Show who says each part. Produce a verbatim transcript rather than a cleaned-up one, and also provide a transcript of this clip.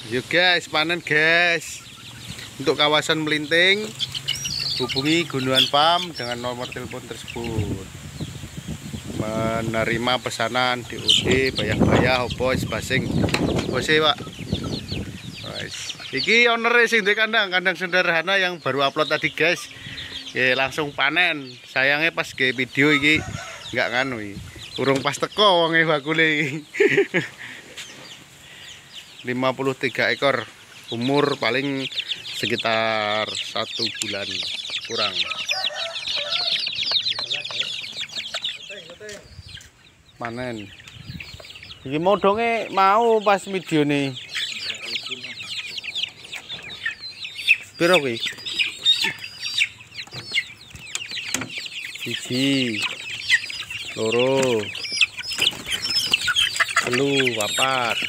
Speaker 1: Yuk guys, panen guys. Untuk kawasan Melinting, hubungi Gunuan Farm dengan nomor telepon tersebut. Menerima pesanan D O D, bayah-bayah, hopos, basing. Bose, Pak. Guys, iki owner sing di kandang, kandang sederhana yang baru upload tadi, guys. Ya, langsung panen. Sayangnya pas ke video iki nggak nganu iki. Urung pas teko wonge bakule iki. lima puluh tiga ekor, umur paling sekitar satu bulan kurang. Panen. Iki modonge mau pas video nih. Piro kuwi? Siji, loro, telu, papat.